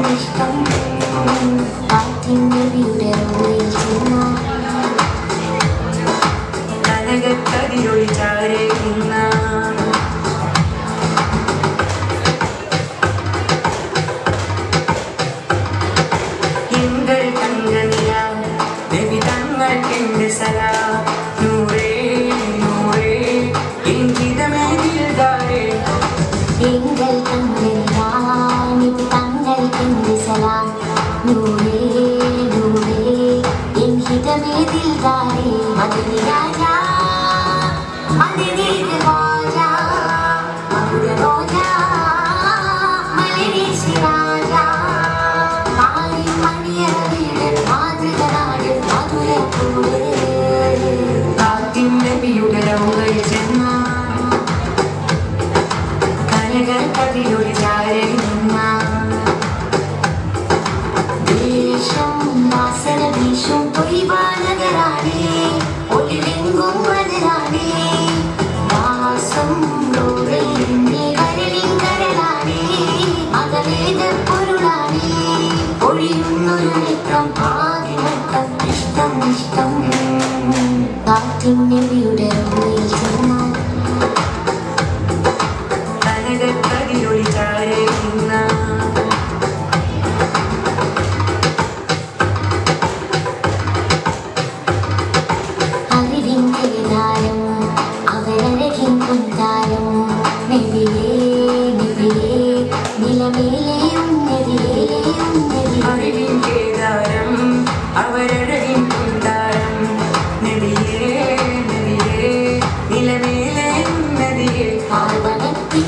ഇഷ്ടം കാറ്റിൻ്റെ വീടയിൽ ചെന്നാൽ കനകക്കതിരൊളി ചാരയുന്ന എങ്കൾ തങ്കനില നബി തങ്ങൾക്കെന്റെ സലാം നൂറേ നൂറേ എങ്കിതമേ ദിൽദാരേ എങ്കൾ തങ്കനില നബി തങ്ങൾക്കെന്റെ സലാം നൂറേ നൂറേ എങ്കിതമേ ദിൽദാരേ മദനി രാജാ മദനി രാജാ മധുര റോജാ മലരി സിരാജാ കാലി മണിയറയുടെ മാതൃകനാട് മധുരപ്പൂവ് കാത്തിൻ നബിയുടെ റൗളയിൽ ചെന്നാൽ കനകക്കതിരൊളി ചാരയിൽ നിന്നാൽ ദേശം വാസന വീശും പൊയ്വാനകരാണേ ഒളിവെങ്കും വനരാണേ വാസം റോഗലിൻ്റെ കരളിൻ കരളാണേ അകവേദ പൊരുളാണേ ഒഴിയുന്നൊരു നേത്രം ആദിമത്തം ഇഷ്ടം ഇഷ്ടം കാറ്റിൻ നബിയുടെ റൗളയിൽ ചെന്നാൽ കനകക്കതിരൊളി ചാരയിൽ നിന്നാൽ അവരഴകിൻ പൊൻതാരം നബിയേ നബിയേ നിലമേലെയും നബിയേലെയും അറിവിൻ കേദാരം അവരഴകിൻ പൊൻതാരം നബിയേ നബിയേ നിലമേലെയും നബിയേ പാർവണത്തിൻ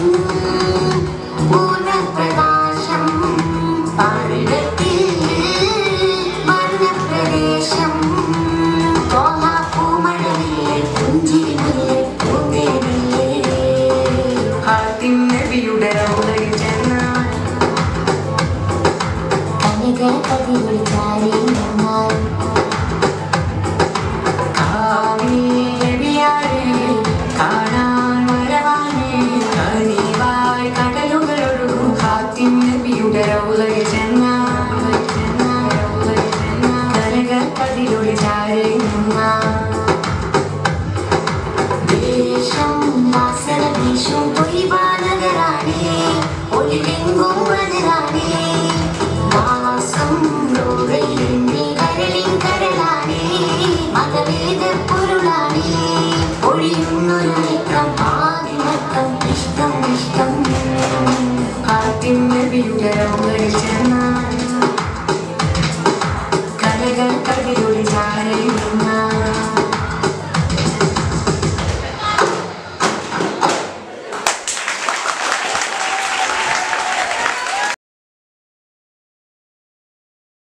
പൂർണ്ണപ്രകാശം പാരിടത്തിൽ വർണ്ണപ്രദേശം നബിയുടെ റൗളയിൽ ചെന്നാൽ കനകക്കതിരൊളി ചാരയിൽ